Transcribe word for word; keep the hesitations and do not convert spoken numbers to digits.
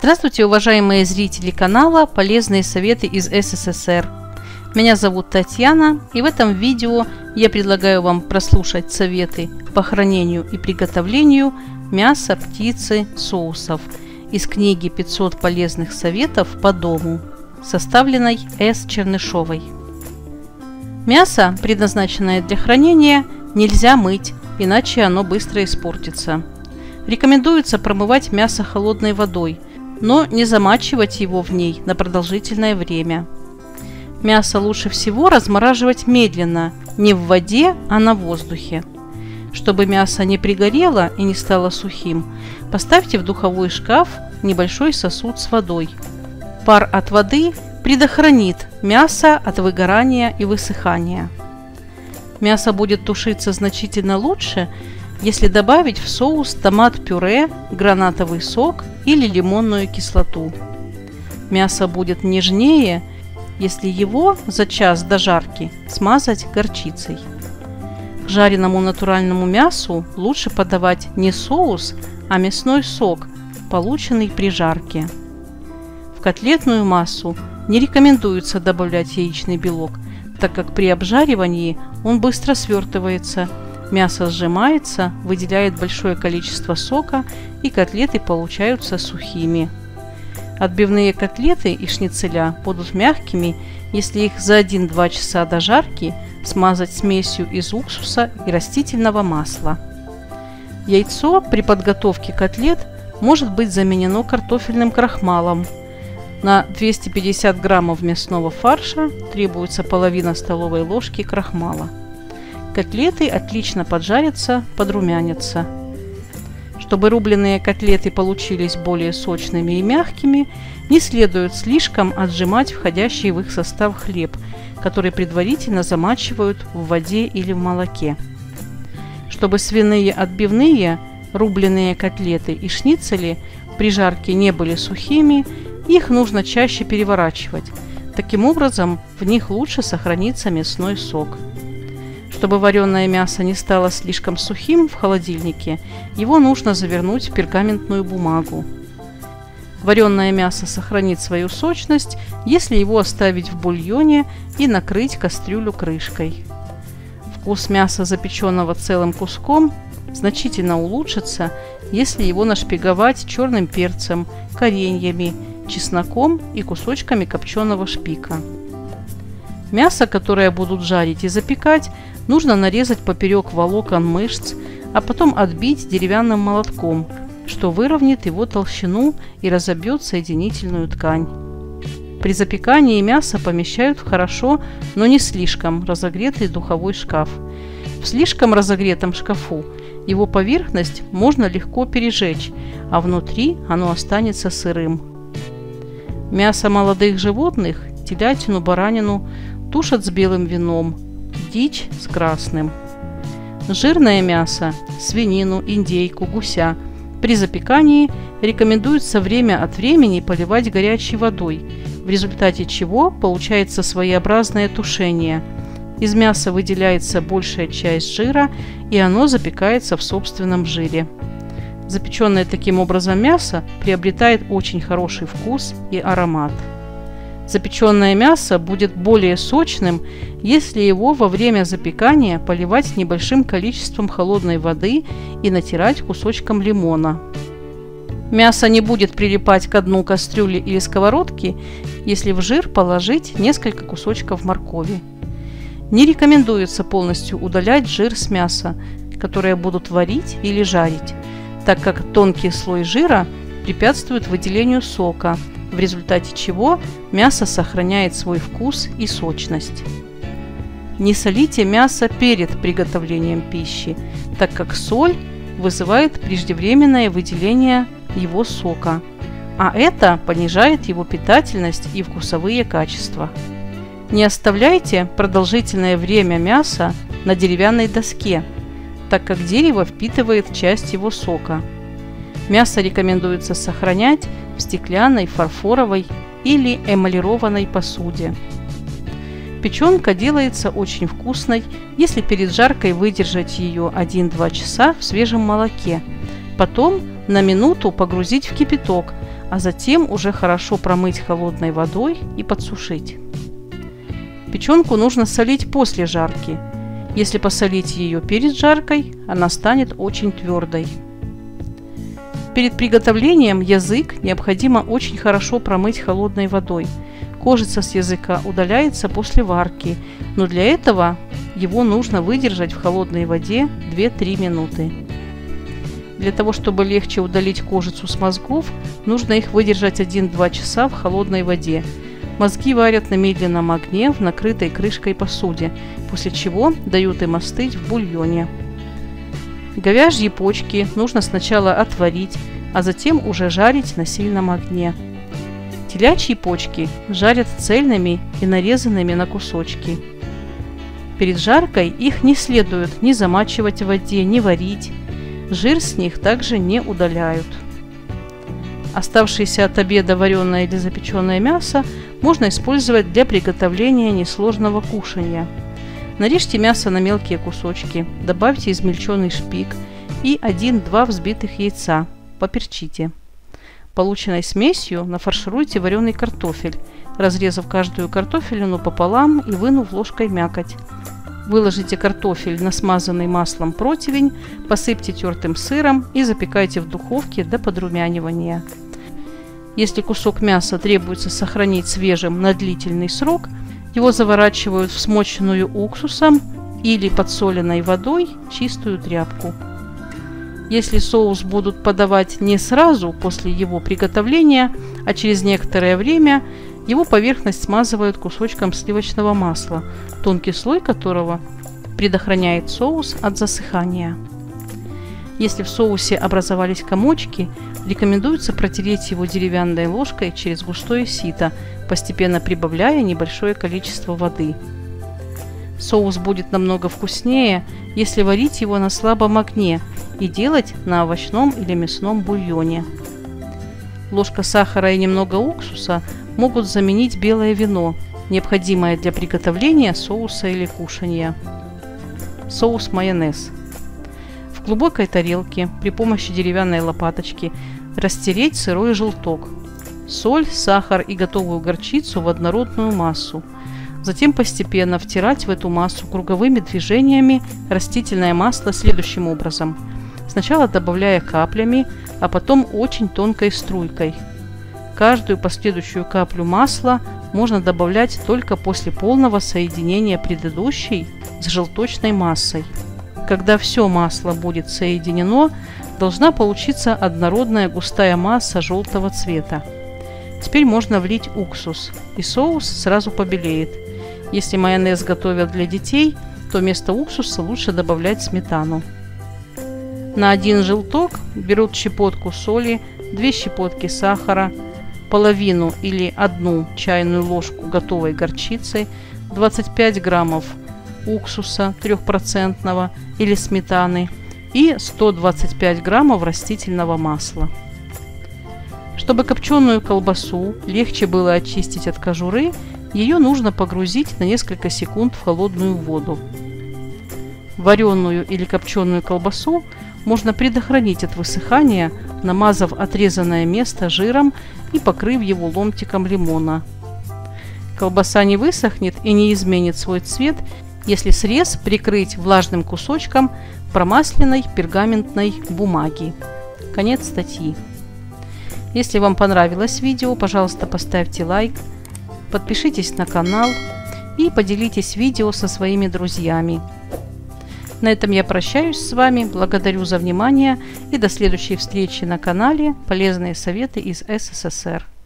Здравствуйте, уважаемые зрители канала «Полезные советы из СССР». Меня зовут Татьяна, и в этом видео я предлагаю вам прослушать советы по хранению и приготовлению мяса, птицы, соусов из книги пятьсот полезных советов по дому, составленной С. Чернышовой. Мясо, предназначенное для хранения, нельзя мыть, иначе оно быстро испортится. Рекомендуется промывать мясо холодной водой, но не замачивать его в ней на продолжительное время. Мясо лучше всего размораживать медленно, не в воде, а на воздухе. Чтобы мясо не пригорело и не стало сухим, поставьте в духовой шкаф небольшой сосуд с водой. Пар от воды предохранит мясо от выгорания и высыхания. Мясо будет тушиться значительно лучше, если добавить в соус томат-пюре, гранатовый сок или лимонную кислоту. Мясо будет нежнее, если его за час до жарки смазать горчицей. К жареному натуральному мясу лучше подавать не соус, а мясной сок, полученный при жарке. В котлетную массу не рекомендуется добавлять яичный белок, так как при обжаривании он быстро свертывается, мясо сжимается, выделяет большое количество сока, и котлеты получаются сухими. Отбивные котлеты и шницеля будут мягкими, если их за один-два часа до жарки смазать смесью из уксуса и растительного масла. Яйцо при подготовке котлет может быть заменено картофельным крахмалом. На двести пятьдесят граммов мясного фарша требуется половина столовой ложки крахмала. Котлеты отлично поджарятся, подрумянятся. Чтобы рубленые котлеты получились более сочными и мягкими, не следует слишком отжимать входящий в их состав хлеб, который предварительно замачивают в воде или в молоке. Чтобы свиные отбивные, рубленые котлеты и шницели при жарке не были сухими, их нужно чаще переворачивать. Таким образом, в них лучше сохранится мясной сок. Чтобы вареное мясо не стало слишком сухим в холодильнике, его нужно завернуть в пергаментную бумагу. Вареное мясо сохранит свою сочность, если его оставить в бульоне и накрыть кастрюлю крышкой. Вкус мяса, запеченного целым куском, значительно улучшится, если его нашпиговать черным перцем, кореньями, чесноком и кусочками копченого шпика. Мясо, которое будут жарить и запекать, нужно нарезать поперек волокон мышц, а потом отбить деревянным молотком, что выровняет его толщину и разобьет соединительную ткань. При запекании мясо помещают в хорошо, но не слишком разогретый духовой шкаф. В слишком разогретом шкафу его поверхность можно легко пережечь, а внутри оно останется сырым. Мясо молодых животных, телятину, баранину, тушат с белым вином, дичь с красным. Жирное мясо, свинину, индейку, гуся при запекании рекомендуется время от времени поливать горячей водой, в результате чего получается своеобразное тушение. Из мяса выделяется большая часть жира, и оно запекается в собственном жире. Запеченное таким образом мясо приобретает очень хороший вкус и аромат. Запеченное мясо будет более сочным, если его во время запекания поливать небольшим количеством холодной воды и натирать кусочком лимона. Мясо не будет прилипать к дну кастрюли или сковородки, если в жир положить несколько кусочков моркови. Не рекомендуется полностью удалять жир с мяса, которое будут варить или жарить, так как тонкий слой жира препятствует выделению сока, в результате чего мясо сохраняет свой вкус и сочность. Не солите мясо перед приготовлением пищи, так как соль вызывает преждевременное выделение его сока, а это понижает его питательность и вкусовые качества. Не оставляйте продолжительное время мясо на деревянной доске, так как дерево впитывает часть его сока. Мясо рекомендуется сохранять в стеклянной, фарфоровой или эмалированной посуде. Печенка делается очень вкусной, если перед жаркой выдержать ее один-два часа в свежем молоке, потом на минуту погрузить в кипяток, а затем уже хорошо промыть холодной водой и подсушить. Печенку нужно солить после жарки. Если посолить ее перед жаркой, она станет очень твердой. Перед приготовлением язык необходимо очень хорошо промыть холодной водой. Кожица с языка удаляется после варки, но для этого его нужно выдержать в холодной воде две-три минуты. Для того, чтобы легче удалить кожицу с мозгов, нужно их выдержать один-два часа в холодной воде. Мозги варят на медленном огне в накрытой крышкой посуде, после чего дают им остыть в бульоне. Говяжьи почки нужно сначала отварить, а затем уже жарить на сильном огне. Телячьи почки жарят цельными и нарезанными на кусочки. Перед жаркой их не следует ни замачивать в воде, ни варить. Жир с них также не удаляют. Оставшееся от обеда вареное или запеченное мясо можно использовать для приготовления несложного кушанья. Нарежьте мясо на мелкие кусочки, добавьте измельченный шпик и один-два взбитых яйца, поперчите. Полученной смесью нафаршируйте вареный картофель, разрезав каждую картофелину пополам и вынув ложкой мякоть. Выложите картофель на смазанный маслом противень, посыпьте тертым сыром и запекайте в духовке до подрумянивания. Если кусок мяса требуется сохранить свежим на длительный срок, его заворачивают в смоченную уксусом или подсоленной водой чистую тряпку. Если соус будут подавать не сразу после его приготовления, а через некоторое время, его поверхность смазывают кусочком сливочного масла, тонкий слой которого предохраняет соус от засыхания. Если в соусе образовались комочки, рекомендуется протереть его деревянной ложкой через густое сито, постепенно прибавляя небольшое количество воды. Соус будет намного вкуснее, если варить его на слабом огне и делать на овощном или мясном бульоне. Ложка сахара и немного уксуса могут заменить белое вино, необходимое для приготовления соуса или кушанья. Соус майонез. В глубокой тарелке при помощи деревянной лопаточки растереть сырой желток, соль, сахар и готовую горчицу в однородную массу. Затем постепенно втирать в эту массу круговыми движениями растительное масло следующим образом. Сначала добавляя каплями, а потом очень тонкой струйкой. Каждую последующую каплю масла можно добавлять только после полного соединения предыдущей с желточной массой. Когда все масло будет соединено, должна получиться однородная густая масса желтого цвета. Теперь можно влить уксус, и соус сразу побелеет. Если майонез готовят для детей, то вместо уксуса лучше добавлять сметану. На один желток берут щепотку соли, две щепотки сахара, половину или одну чайную ложку готовой горчицы, двадцать пять граммов уксуса трехпроцентного или сметаны и сто двадцать пять граммов растительного масла. Чтобы копченую колбасу легче было очистить от кожуры, ее нужно погрузить на несколько секунд в холодную воду. Вареную или копченую колбасу можно предохранить от высыхания, намазав отрезанное место жиром и покрыв его ломтиком лимона. Колбаса не высохнет и не изменит свой цвет, если срез прикрыть влажным кусочком промасленной пергаментной бумаги. Конец статьи. Если вам понравилось видео, пожалуйста, поставьте лайк, подпишитесь на канал и поделитесь видео со своими друзьями. На этом я прощаюсь с вами, благодарю за внимание и до следующей встречи на канале «Полезные советы из СССР».